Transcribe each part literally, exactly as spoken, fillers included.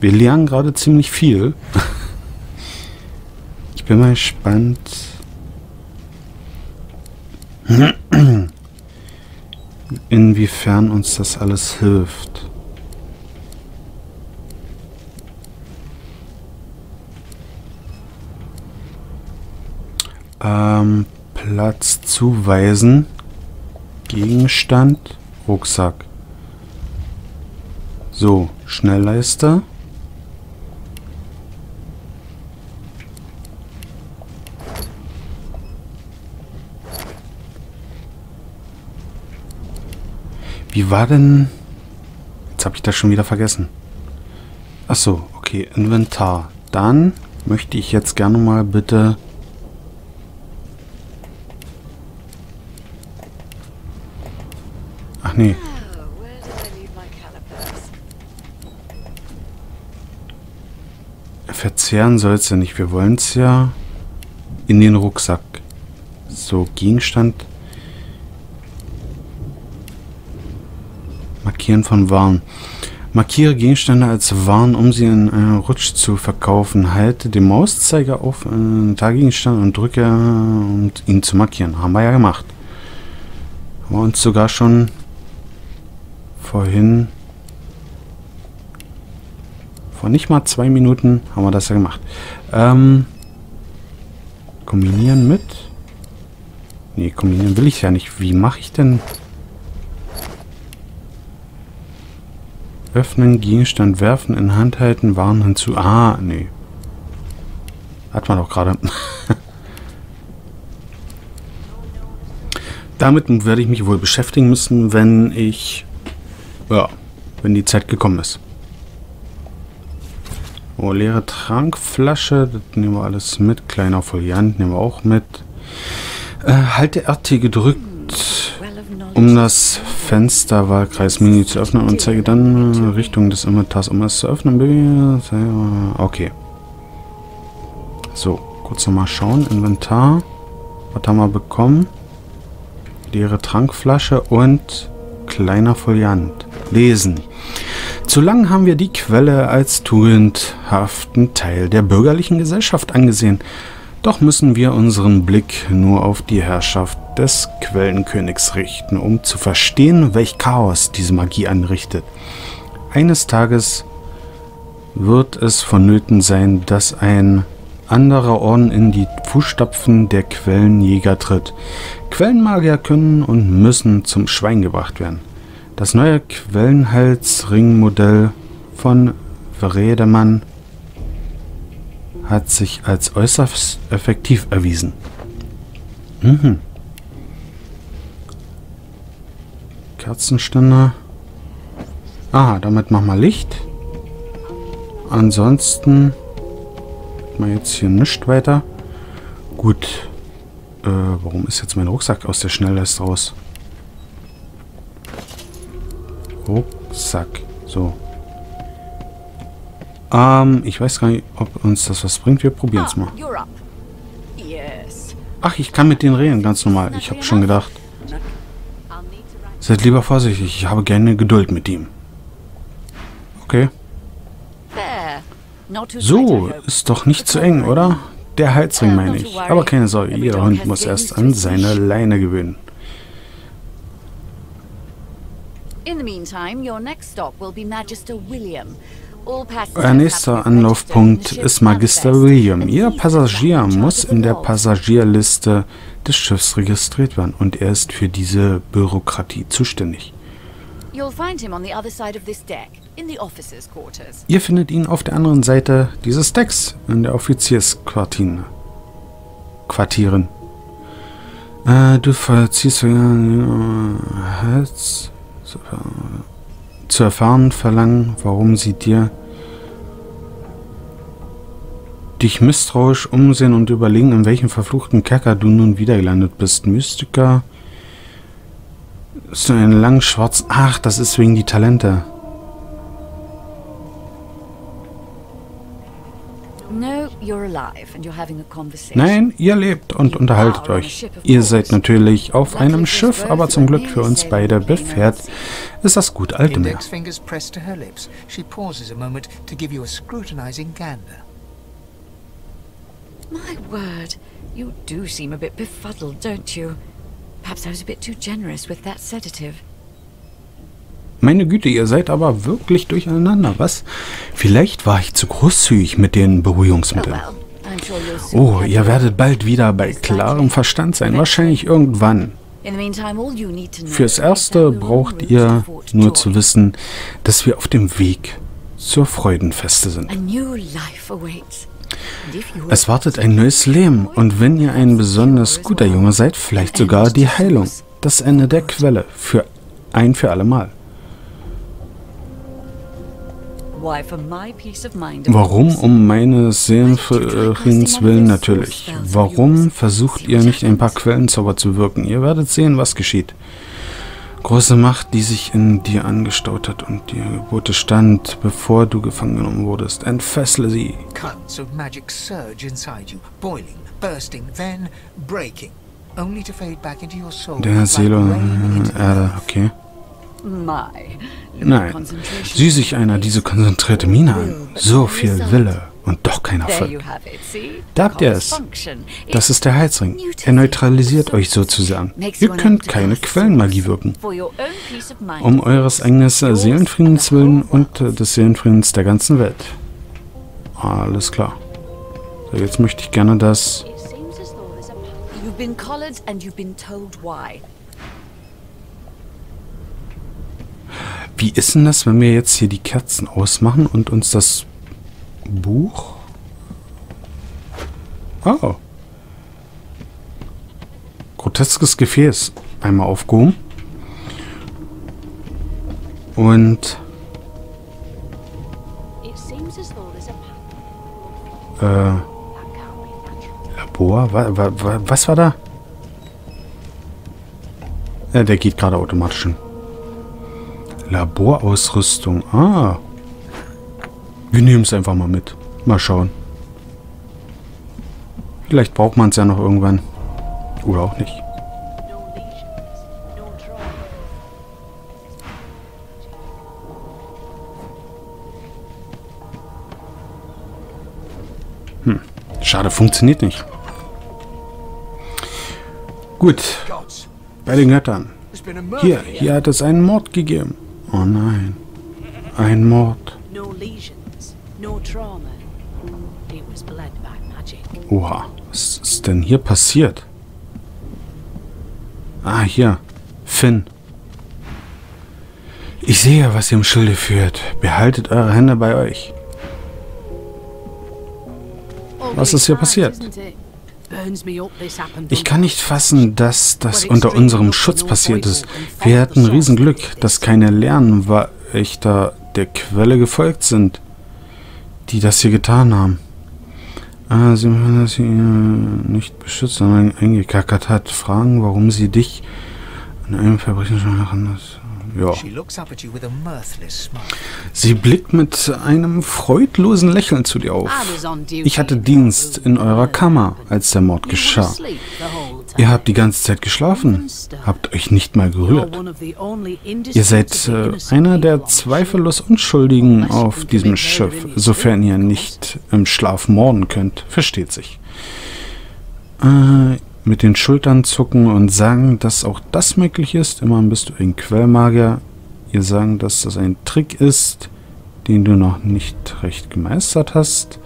Wir lernen gerade ziemlich viel. Ich bin mal gespannt. Inwiefern uns das alles hilft. Ähm, Platz zuweisen. Gegenstand. Rucksack. So, Schnellleiste. Wie war denn... Jetzt habe ich das schon wieder vergessen. Ach so, okay, Inventar. Dann möchte ich jetzt gerne mal bitte... Ach nee. Verzehren soll es ja nicht. Wir wollen es ja in den Rucksack. So, Gegenstand... Markieren von Waren. Markiere Gegenstände als Waren, um sie in einem Rutsch zu verkaufen. Halte den Mauszeiger auf einen Gegenstand und drücke, um ihn zu markieren. Haben wir ja gemacht. Haben wir uns sogar schon vorhin, vor nicht mal zwei Minuten, haben wir das ja gemacht. Ähm, kombinieren mit? Nee, kombinieren will ich ja nicht. Wie mache ich denn... Öffnen, Gegenstand werfen, in Hand halten, Waren hinzu. Ah, nee. Hat man doch gerade. Damit werde ich mich wohl beschäftigen müssen, wenn ich... Ja, wenn die Zeit gekommen ist. Oh, leere Trankflasche. Das nehmen wir alles mit. Kleiner Foliant nehmen wir auch mit. Äh, halte R T gedrückt, um das Fensterwahlkreis-Menü zu öffnen und zeige dann Richtung des Inventars, um es zu öffnen. Okay. So, kurz nochmal schauen. Inventar. Was haben wir bekommen? Leere Trankflasche und kleiner Foliant. Lesen. Zu lang haben wir die Quelle als tugendhaften Teil der bürgerlichen Gesellschaft angesehen. Doch müssen wir unseren Blick nur auf die Herrschaft des Quellenkönigs richten, um zu verstehen, welch Chaos diese Magie anrichtet. Eines Tages wird es vonnöten sein, dass ein anderer Orden in die Fußstapfen der Quellenjäger tritt. Quellenmagier können und müssen zum Schweigen gebracht werden. Das neue Quellenhalsring-Modell von Vredemann hat sich als äußerst effektiv erwiesen. Mhm. Kerzenständer. Aha, damit machen wir Licht. Ansonsten mal jetzt hier nichts weiter. Gut. Äh, warum ist jetzt mein Rucksack aus der Schnellleiste raus? Rucksack. So. Ähm, ich weiß gar nicht, ob uns das was bringt. Wir probieren es mal. Ach, ich kann mit denen reden, ganz normal. Ich habe schon gedacht. Seid lieber vorsichtig, ich habe gerne Geduld mit ihm. Okay. So, ist doch nicht zu eng, oder? Der Halsring meine ich. Aber keine Sorge, jeder Hund muss erst an seine Leine gewöhnen. Euer nächster Anlaufpunkt ist Magister William. Ihr Passagier muss in der Passagierliste des Schiffs registriert werden und er ist für diese Bürokratie zuständig. Ihr findet ihn auf der anderen Seite dieses Decks in der Offiziersquartiere. Quartieren. Äh, du vollziehst äh, Hals. Zu erfahren verlangen, warum sie dir dich misstrauisch umsehen und überlegen, in welchem verfluchten Kerker du nun wieder gelandet bist. Mystiker ist einen langen schwarzen... Ach, das ist wegen die Talente. Nein, ihr lebt und unterhaltet euch. Ihr seid natürlich auf einem Schiff, aber zum Glück für uns beide befährt ist das gut alte Meer. My word, you do seem a bit befuddled, don't you? Perhaps I was a bit too generous with that sedative. Meine Güte, ihr seid aber wirklich durcheinander, was? Vielleicht war ich zu großzügig mit den Beruhigungsmitteln. Oh, ihr werdet bald wieder bei klarem Verstand sein, wahrscheinlich irgendwann. Fürs Erste braucht ihr nur zu wissen, dass wir auf dem Weg zur Freudenfeste sind. Es wartet ein neues Leben und wenn ihr ein besonders guter Junge seid, vielleicht sogar die Heilung, das Ende der Quelle, für ein für alle Mal. Warum? Um meines Seelenfriedens willen natürlich. Warum versucht ihr nicht ein paar Quellenzauber zu wirken? Ihr werdet sehen, was geschieht. Große Macht, die sich in dir angestaut hat und dir Gebote stand, bevor du gefangen genommen wurdest. Entfessle sie. Der Seele, Erde, okay. Nein, sieh sich einer diese konzentrierte Miene an. So viel Wille und doch kein Erfolg. Da habt ihr es. Das ist der Heilsring. Er neutralisiert euch sozusagen. Ihr könnt keine Quellenmagie wirken. Um eures eigenen Seelenfriedens willen und des Seelenfriedens der ganzen Welt. Alles klar. So, jetzt möchte ich gerne das... Wie ist denn das, wenn wir jetzt hier die Kerzen ausmachen und uns das Buch... Oh. Groteskes Gefäß einmal aufgehoben. Und... Äh... Labor? Was, was, was war da? Ja, der geht gerade automatisch hin. Laborausrüstung. Ah. Wir nehmen es einfach mal mit. Mal schauen. Vielleicht braucht man es ja noch irgendwann. Oder auch nicht. Hm. Schade, funktioniert nicht. Gut. Bei den Göttern. Hier, hier hat es einen Mord gegeben. Oh nein. Ein Mord. Oha. Was ist denn hier passiert? Ah, hier. Finn. Ich sehe, was ihr im Schilde führt. Behaltet eure Hände bei euch. Was ist hier passiert? Ich kann nicht fassen, dass das unter unserem Schutz passiert ist. Wir hatten Riesenglück, dass keine Lernwächter der Quelle gefolgt sind, die das hier getan haben. Ah, sie haben das hier nicht beschützt, sondern eingekackert hat. Fragen, warum sie dich an einem Verbrechen schon erinnert. Ja. Sie blickt mit einem freudlosen Lächeln zu dir auf. Ich hatte Dienst in eurer Kammer, als der Mord geschah. Ihr habt die ganze Zeit geschlafen, habt euch nicht mal gerührt. Ihr seid äh, einer der zweifellos Unschuldigen auf diesem Schiff, sofern ihr nicht im Schlaf morden könnt. Versteht sich. Äh... Mit den Schultern zucken und sagen, dass auch das möglich ist. Immerhin bist du ein Quellmagier. Ihr sagen, dass das ein Trick ist, den du noch nicht recht gemeistert hast.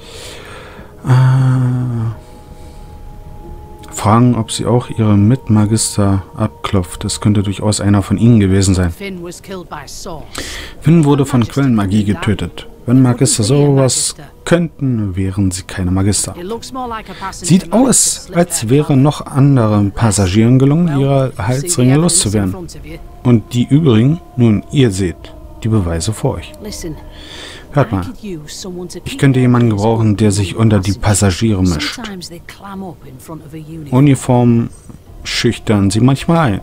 Äh, fragen, ob sie auch ihre Mitmagister abklopft. Das könnte durchaus einer von ihnen gewesen sein. Finn wurde von Quellenmagie getötet. Wenn Magister sowas könnten, wären sie keine Magister. Sieht aus, als wäre noch anderen Passagieren gelungen, ihre Heilsringe loszuwerden. Und die übrigen, nun, ihr seht die Beweise vor euch. Hört mal, ich könnte jemanden gebrauchen, der sich unter die Passagiere mischt. Uniform schüchtern sie manchmal ein.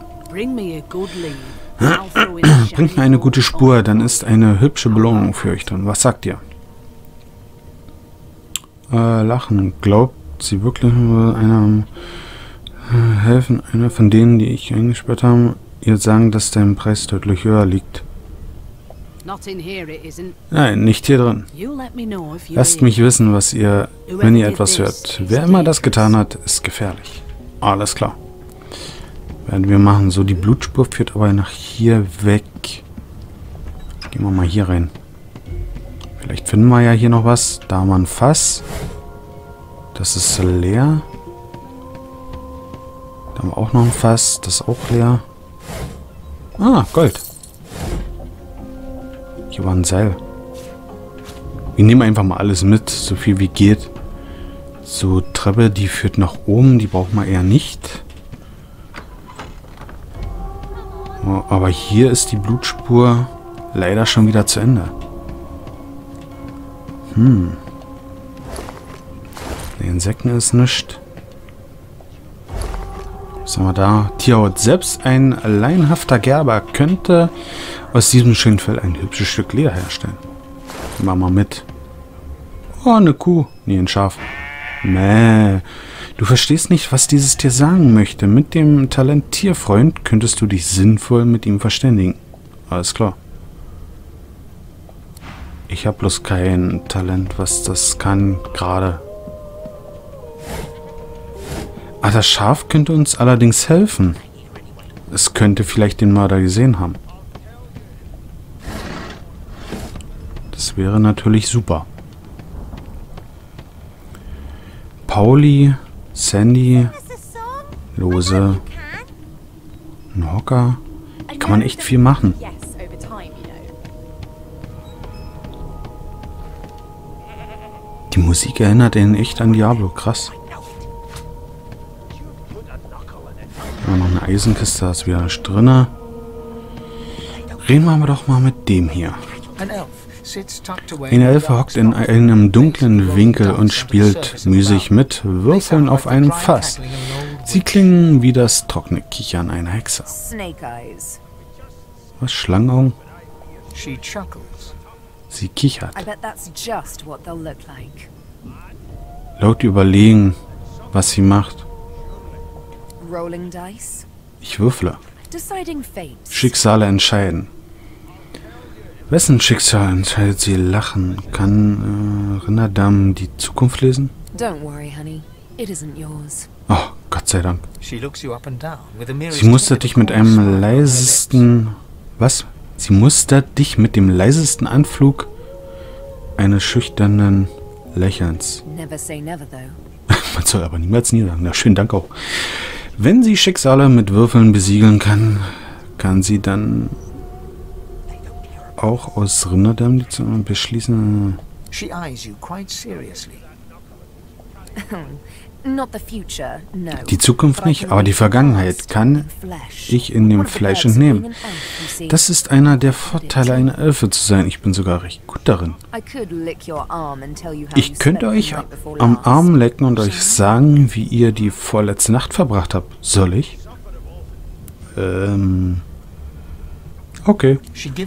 Bringt mir eine gute Spur, dann ist eine hübsche Belohnung für euch drin. Was sagt ihr? äh, lachen. Glaubt sie wirklich einer äh, helfen? Einer von denen, die ich eingesperrt habe, ihr sagen, dass dein Preis deutlich höher liegt. Nein, nicht hier drin. Lasst mich wissen, was ihr, wenn ihr etwas hört. Wer immer das getan hat, ist gefährlich. Alles klar. Werden wir machen. So, die Blutspur führt aber nach hier weg. Gehen wir mal hier rein. Vielleicht finden wir ja hier noch was. Da haben wir ein Fass. Das ist leer. Da haben wir auch noch ein Fass. Das ist auch leer. Ah, Gold. Hier war ein Seil. Wir nehmen einfach mal alles mit, so viel wie geht. So, Treppe, die führt nach oben. Die braucht man eher nicht. Oh, aber hier ist die Blutspur leider schon wieder zu Ende. Hm. Die Insekten ist nichts. Was haben wir da? Tierhaut. Selbst ein laienhafter Gerber könnte aus diesem schönen Fell ein hübsches Stück Leder herstellen. Nehmen wir mal mit. Oh, eine Kuh. Nee, ein Schaf. Mäh. Du verstehst nicht, was dieses Tier sagen möchte. Mit dem Talent Tierfreund könntest du dich sinnvoll mit ihm verständigen. Alles klar. Ich habe bloß kein Talent, was das kann, gerade. Ah, das Schaf könnte uns allerdings helfen. Es könnte vielleicht den Mörder gesehen haben. Das wäre natürlich super. Pauli, Sandy, Lose, ein Hocker. Hier kann man echt viel machen. Die Musik erinnert ihn echt an Diablo. Krass. Ja, noch eine Eisenkiste, da ist wieder drin. Reden wir aber doch mal mit dem hier. Eine Elfe hockt in einem dunklen Winkel und spielt müßig mit Würfeln auf einem Fass. Sie klingen wie das trockene Kichern einer Hexe. Was, Schlangenaugen? Sie kichert. Laut überlegen, was sie macht. Ich würfle. Schicksale entscheiden. Wessen Schicksal entscheidet sie? Lachen? Kann äh, Rinderdamm die Zukunft lesen? Oh, Gott sei Dank. Sie mustert dich mit einem leisesten... Was? Sie mustert dich mit dem leisesten Anflug eines schüchternen Lächelns. Man soll aber niemals nie sagen. Na, schönen Dank auch. Wenn sie Schicksale mit Würfeln besiegeln kann, kann sie dann auch aus Rinderdamm die Zukunft beschließen. Die Zukunft nicht, aber die Vergangenheit kann ich in dem Fleisch entnehmen. Das ist einer der Vorteile, eine Elfe zu sein. Ich bin sogar recht gut darin. Ich könnte euch am Arm lecken und euch sagen, wie ihr die vorletzte Nacht verbracht habt. Soll ich? Ähm... Okay.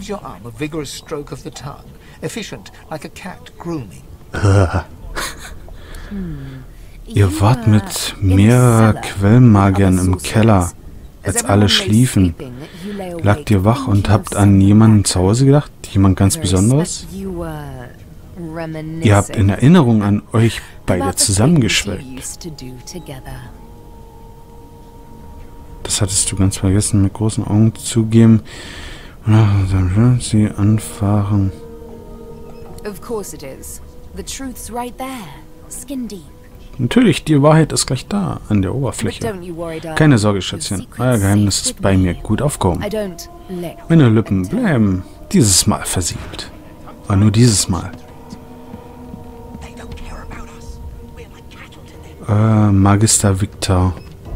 Ihr wart mit mehreren Quellmagiern im Keller, als alle schliefen. Lagt ihr wach und habt an jemanden zu Hause gedacht? Jemand ganz Besonderes? Ihr habt in Erinnerung an euch beide zusammengeschwelgt. Das hattest du ganz vergessen, mit großen Augen zugeben. Sie anfahren. Natürlich, die Wahrheit ist gleich da, an der Oberfläche. Keine Sorge, Schätzchen. Euer Geheimnis ist bei mir gut aufgehoben. Meine Lippen bleiben dieses Mal versiegelt. Aber nur dieses Mal. Äh, Magister Victor.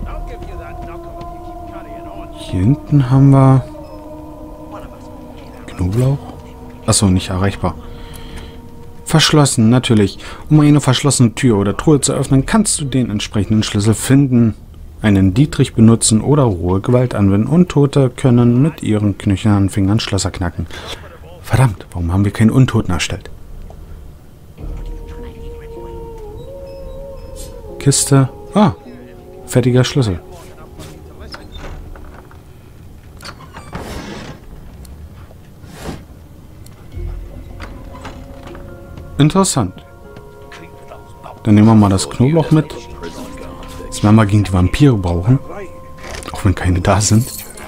Hier hinten haben wir... Knoblauch? Achso, nicht erreichbar. Verschlossen, natürlich. Um eine verschlossene Tür oder Truhe zu öffnen, kannst du den entsprechenden Schlüssel finden, einen Dietrich benutzen oder rohe Gewalt anwenden. Untote können mit ihren knöchernen Fingern Schlösser knacken. Verdammt, warum haben wir keinen Untoten erstellt? Kiste. Ah, fertiger Schlüssel. Interessant. Dann nehmen wir mal das Knoblauch mit. Das werden wir gegen die Vampire brauchen. Auch wenn keine da sind.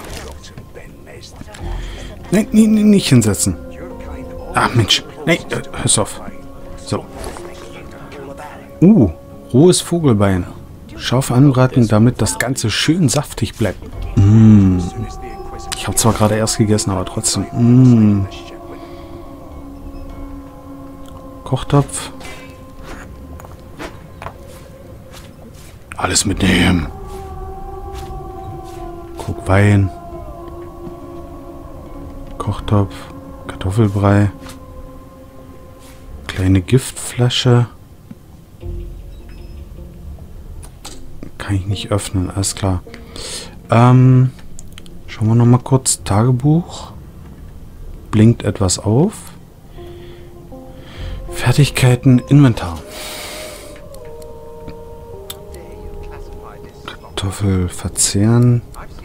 Nein, nee, nee, nicht hinsetzen. Ach Mensch. Nein, äh, hör's auf. So. Uh, rohes Vogelbein. Scharf anbraten, damit das Ganze schön saftig bleibt. Mmh. Ich habe zwar gerade erst gegessen, aber trotzdem. Mmh. Kochtopf. Alles mitnehmen. Guckwein. Kochtopf. Kartoffelbrei. Kleine Giftflasche. Kann ich nicht öffnen, alles klar. Ähm, schauen wir noch mal kurz. Tagebuch. Blinkt etwas auf. Fertigkeiten, Inventar. Kartoffel verzehren.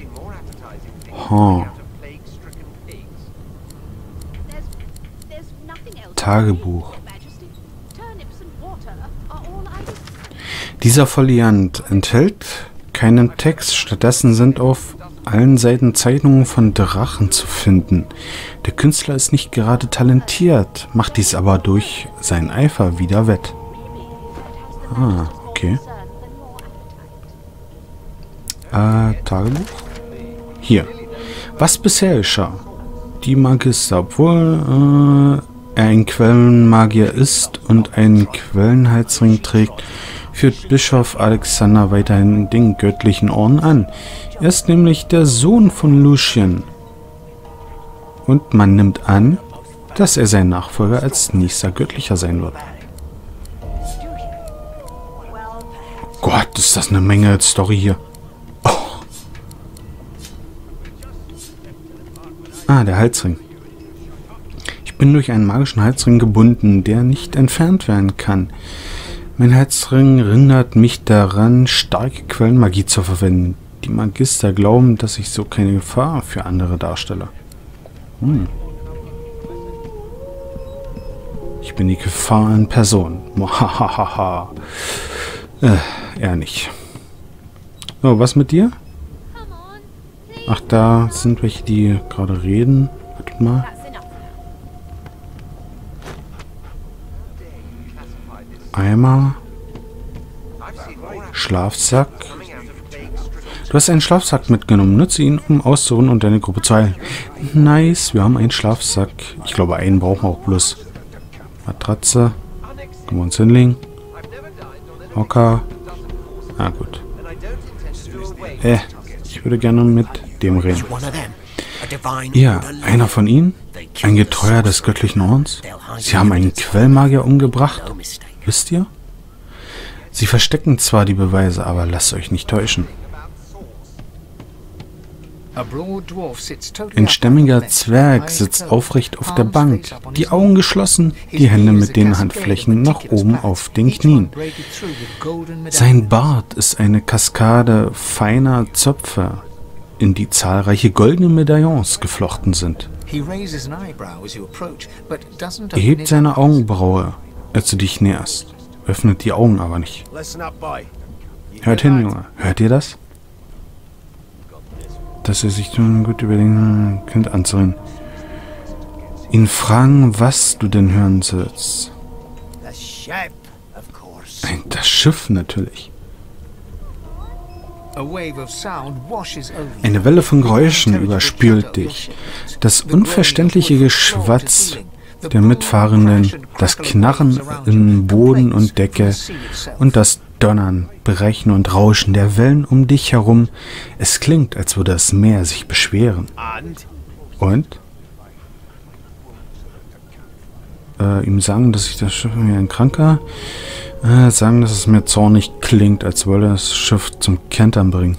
Ha. Tagebuch. Dieser Foliant enthält keinen Text, stattdessen sind auf allen Seiten Zeichnungen von Drachen zu finden. Der Künstler ist nicht gerade talentiert, macht dies aber durch seinen Eifer wieder wett. Ah, okay. Äh, Tagebuch? Hier. Was bisher geschah? Die Magister, obwohl äh, er ein Quellenmagier ist und einen Quellenheitsring trägt, führt Bischof Alexander weiterhin den göttlichen Orden an. Er ist nämlich der Sohn von Lucien. Und man nimmt an, dass er sein Nachfolger als nächster Göttlicher sein wird. Oh Gott, ist das eine Menge Story hier. Oh. Ah, der Halsring. Ich bin durch einen magischen Halsring gebunden, der nicht entfernt werden kann. Mein Halsring erinnert mich daran, starke Quellenmagie zu verwenden. Die Magister glauben, dass ich so keine Gefahr für andere darstelle. Hm. Ich bin die Gefahr in Person. Mohahaha. äh, eher nicht. So, was mit dir? Ach, da sind welche, die gerade reden. Wartet mal. Eimer. Schlafsack. Du hast einen Schlafsack mitgenommen. Nutze ihn, um auszuruhen und deine Gruppe zu heilen. Nice, wir haben einen Schlafsack. Ich glaube, einen brauchen wir auch bloß. Matratze. Können wir uns hinlegen. Hocker. Ah, gut. Äh, ich würde gerne mit dem reden. Ja, einer von ihnen? Ein Getreuer des göttlichen Ordens? Sie haben einen Quellmagier umgebracht? Wisst ihr? Sie verstecken zwar die Beweise, aber lasst euch nicht täuschen. Ein stämmiger Zwerg sitzt aufrecht auf der Bank, die Augen geschlossen, die Hände mit den Handflächen nach oben auf den Knien. Sein Bart ist eine Kaskade feiner Zöpfe, in die zahlreiche goldene Medaillons geflochten sind. Er hebt seine Augenbraue, als du dich näherst, öffnet die Augen aber nicht. Hört hin, Junge. Hört ihr das? Dass er sich tun gut überlegen Kind anzureden. Ihn fragen, was du denn hören sollst. Ein, das Schiff natürlich. Eine Welle von Geräuschen überspült dich. Das unverständliche Geschwatz der Mitfahrenden, das Knarren in Boden und Decke und das Donnern, Brechen und Rauschen der Wellen um dich herum. Es klingt, als würde das Meer sich beschweren. Und? Äh, ihm sagen, dass ich das Schiff wie ein Kranker... Äh, sagen, dass es mir zornig klingt, als wolle das Schiff zum Kentern bringen.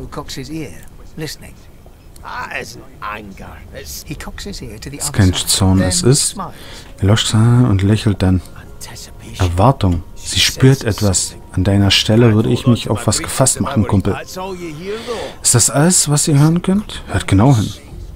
Es ist kein Zorn, es ist... Er lauscht und lächelt dann. Erwartung. Sie spürt etwas, An deiner Stelle würde ich mich auf was gefasst machen, Kumpel. Ist das alles, was ihr hören könnt? Hört genau hin.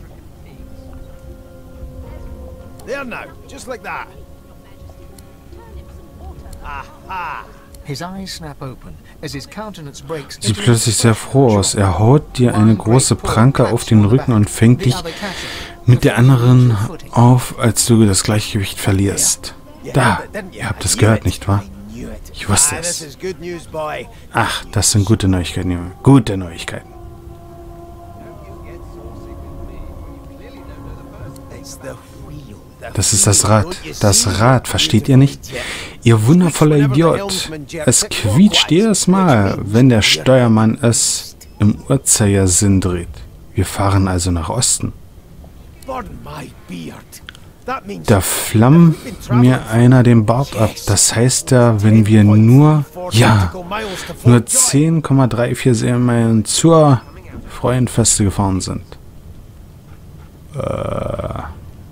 Sieht plötzlich sehr froh aus. Er haut dir eine große Pranke auf den Rücken und fängt dich mit der anderen auf, als du das Gleichgewicht verlierst. Da, ihr habt es gehört, nicht wahr? Ich wusste es. Ach, das sind gute Neuigkeiten, Junge. Gute Neuigkeiten. Das ist das Rad. Das Rad, versteht ihr nicht? Ihr wundervoller Idiot. Es quietscht jedes Mal, wenn der Steuermann es im Uhrzeigersinn dreht. Wir fahren also nach Osten. Da flammt mir einer den Bart ab. Das heißt ja, wenn wir nur, ja, nur zehn Komma vierunddreißig Seemeilen zur Freudenfeste gefahren sind. Äh...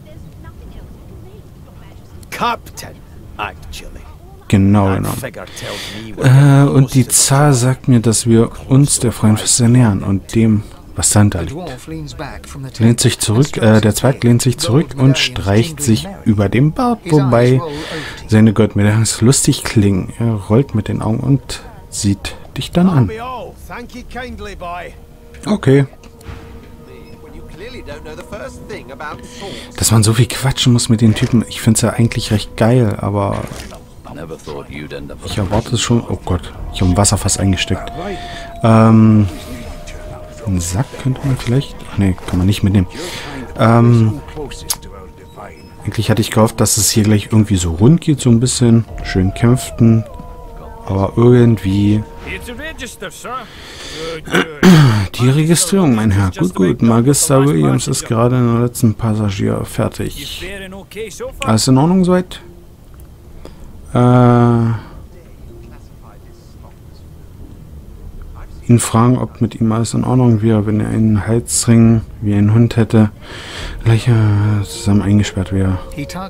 Genau, genau. Äh, und die Zahl sagt mir, dass wir uns der Freudenfeste nähern und dem, was dahinter liegt. Lehnt sich zurück, äh, der Zwerg lehnt sich zurück und streicht sich über den Bart, wobei seine Goldmedaillen lustig klingen. Er rollt mit den Augen und sieht dich dann an. Okay. Dass man so viel quatschen muss mit den Typen, ich finde es ja eigentlich recht geil, aber ich erwarte es schon. Oh Gott, ich habe ein Wasserfass eingesteckt. Ähm, einen Sack könnte man vielleicht. Ach nee, kann man nicht mitnehmen. Ähm, eigentlich hatte ich gehofft, dass es hier gleich irgendwie so rund geht, so ein bisschen. Schön kämpften. Aber irgendwie. Die Registrierung, mein Herr. Gut, gut. Magister Williams ist gerade in der letzten Passagier fertig. Alles in Ordnung soweit? Äh. Ihn fragen, ob mit ihm alles in Ordnung wäre, wenn er einen Halsring wie ein Hund hätte, gleich äh, zusammen eingesperrt wäre.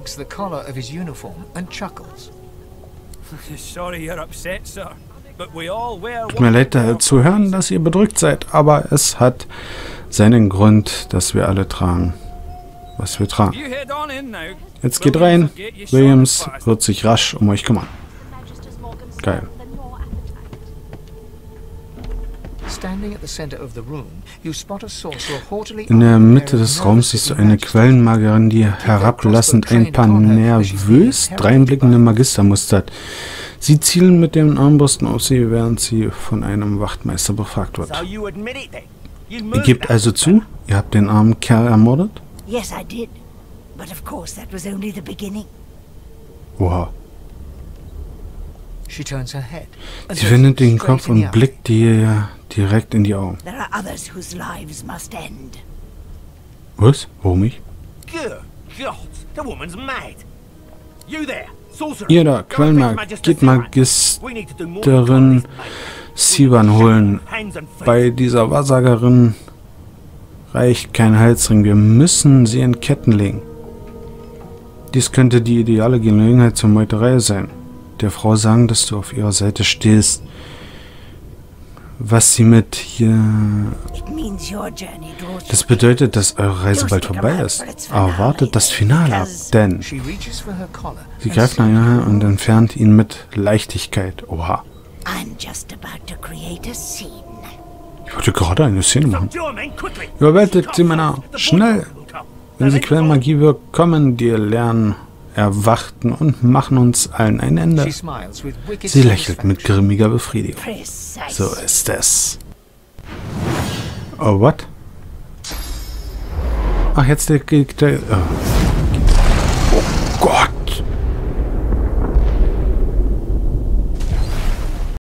Tut mir leid äh, zu hören, dass ihr bedrückt seid, aber es hat seinen Grund, dass wir alle tragen, was wir tragen. Jetzt geht rein. Williams wird sich rasch um euch kümmern. Geil. In der Mitte des Raums siehst du eine Quellenmagerin, die herablassend ein paar nervös dreinblickende Magister mustert. Sie zielen mit den Armbrüsten auf sie, während sie von einem Wachtmeister befragt wird. Ihr gebt also zu, ihr habt den armen Kerl ermordet? Oha. Sie wendet den Kopf und blickt dir direkt in die Augen. Was? Warum ich? Ihr da, Quellenmarkt, geht Magisterin Sivan holen. Bei dieser Wahrsagerin reicht kein Halsring. Wir müssen sie in Ketten legen. Dies könnte die ideale Gelegenheit zur Meuterei sein. Der Frau sagen, dass du auf ihrer Seite stehst. Was sie mit hier... Das bedeutet, dass eure Reise bald vorbei ist. Aber wartet das Finale ab, denn... Sie greift nach ihr und entfernt ihn mit Leichtigkeit. Oha. Ich wollte gerade eine Szene machen. Überwältigt sie, Männer. Schnell! Wenn sie Quellenmagie wirkt, kommen die Lernen, erwachten und machen uns allen ein Ende. Sie lächelt mit grimmiger Befriedigung. So ist es. Oh, what? Ach, jetzt der... der oh.